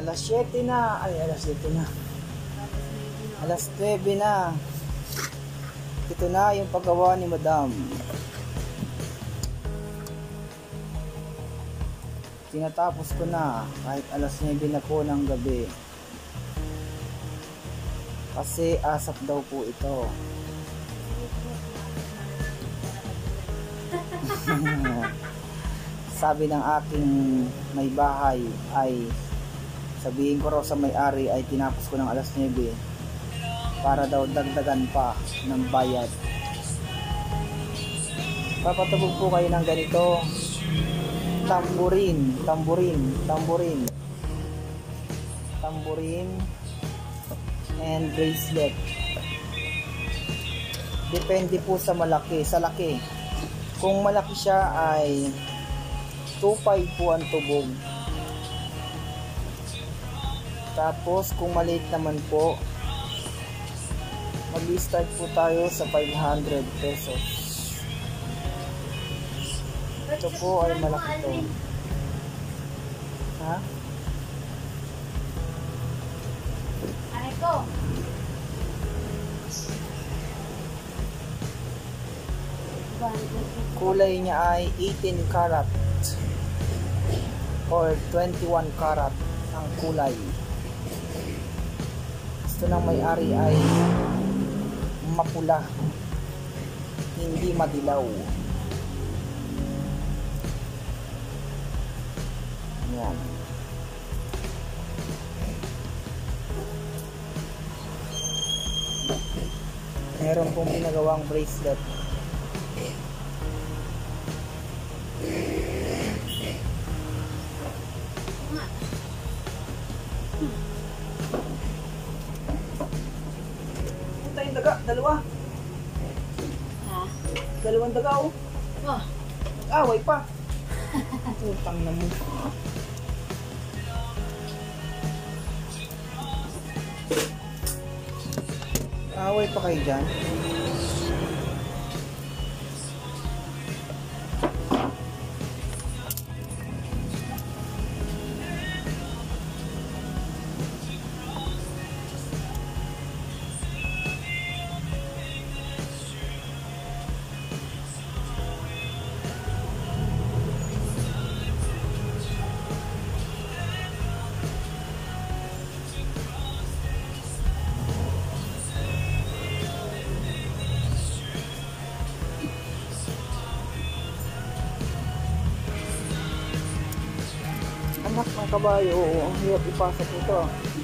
Alas 7 na. Ay, alas 7 na. Alas 9 na. Ito na yung paggawa ni Madam. Tinatapos ko na kahit alas 9 na po ng gabi. Kasi asap daw po ito. Sabi ng aking may bahay ay sabihin ko raw sa may-ari ay tinapos ko ng alas 9 para daw dagdagan pa ng bayad. Papatubog po kayo ng ganito. Tamburin and bracelet. Depende po sa malaki, sa laki. Kung malaki siya ay 2.5 po ang tubog. Tapos kung maliit naman po, mag-start po tayo sa 500 pesos. Ito po ay malaki to. Ha? Ano ko? Kulay niya ay 18 karat or 21 karat ang kulay. Gusto ng may-ari ay mapula, hindi madilaw. Yan. Meron pong ginagawang bracelet. Punta yung daga, dalawa. Ha? Dalawang daga oh. Oh. Nag-away pa. Utang na mo. Away pa kayo dyan. Anak ng kabayo, ang hirap ipasok ito.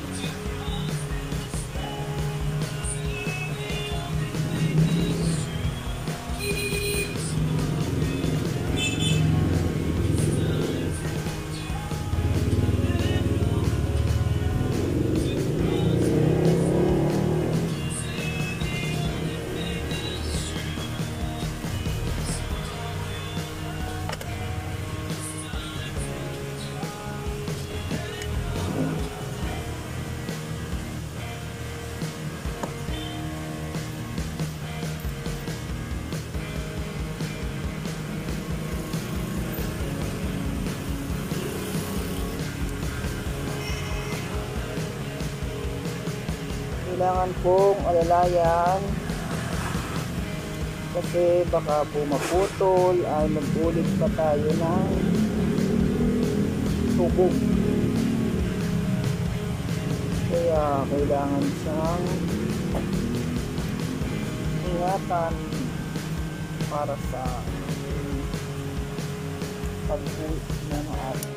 Kailangan pong alalayan kasi baka po maputol ay mag-ulit pa tayo ng tubog. Kaya kailangan siyang ingatan para sa pag-ulit ng ating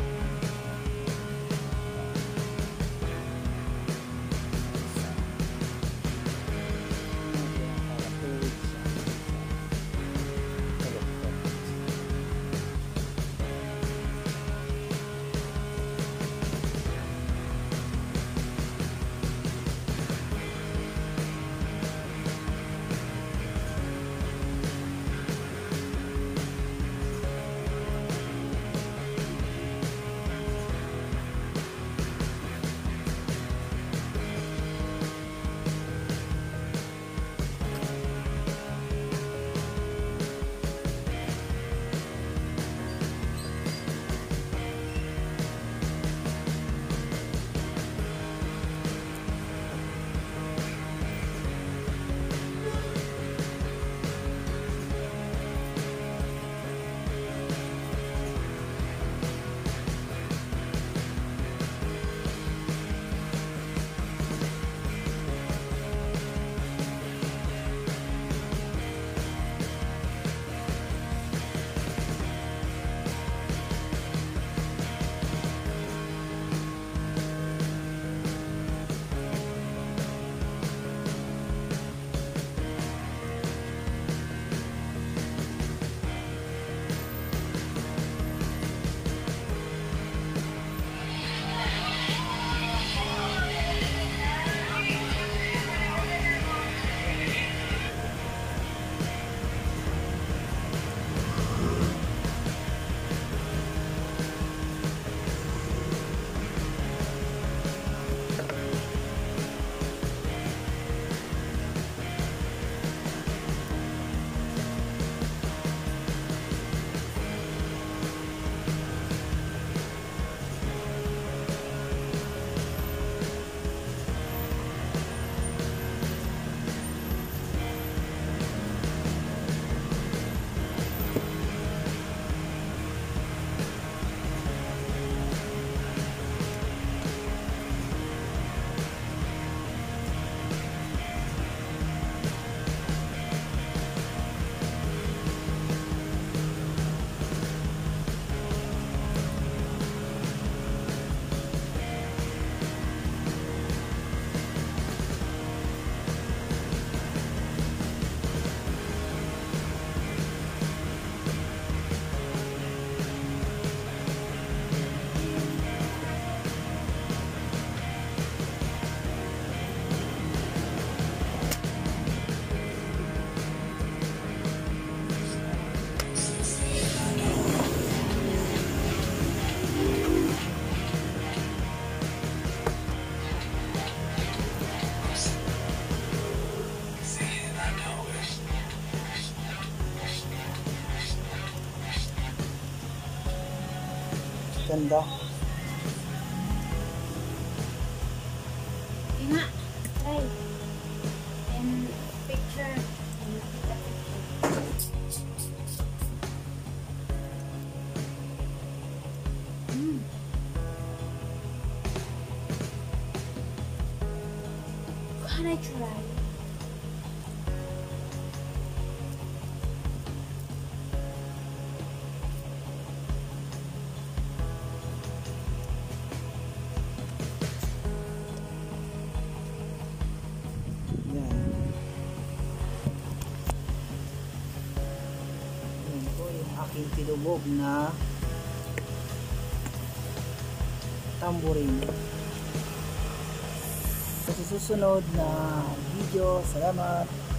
Ganda. Sige nga. Try. And picture. And take a picture. Can I try? Yan. Yan po yung aking pinubog na tambourine. Sa susunod na video, salamat.